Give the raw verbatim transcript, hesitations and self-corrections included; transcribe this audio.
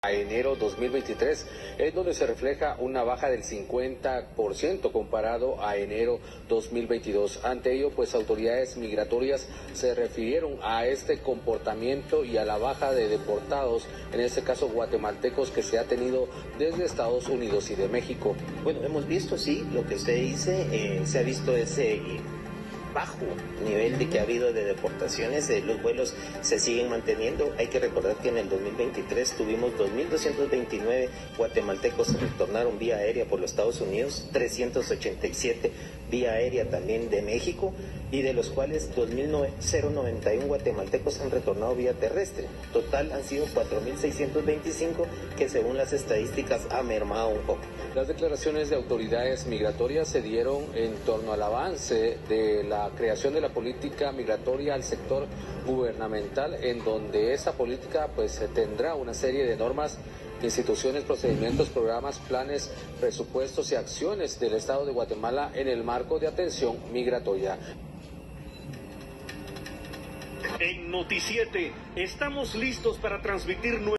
a enero dos mil veintitrés, en donde se refleja una baja del cincuenta por ciento comparado a enero dos mil veintidós. Ante ello, pues autoridades migratorias se refirieron a este comportamiento y a la baja de deportados, en este caso guatemaltecos, que se ha tenido desde Estados Unidos y de México. Bueno, hemos visto, sí, lo que usted dice, eh, se ha visto ese eh, bajo nivel de que ha habido de deportaciones, eh, los vuelos se siguen manteniendo. Hay que recordar que en el dos mil veintitrés tuvimos dos mil doscientos veintinueve guatemaltecos que retornaron vía aérea por los Estados Unidos, trescientos ochenta y siete vía aérea también de México, y de los cuales dos mil noventa y uno guatemaltecos han retornado vía terrestre. Total han sido cuatro mil seiscientos veinticinco, que según las estadísticas ha mermado un poco. Las declaraciones de autoridades migratorias se dieron en torno al avance de la creación de la política migratoria al sector gubernamental, en donde esta política pues tendrá una serie de normas, instituciones, procedimientos, programas, planes, presupuestos y acciones del Estado de Guatemala en el marco de atención migratoria. En Noticiete estamos listos para transmitir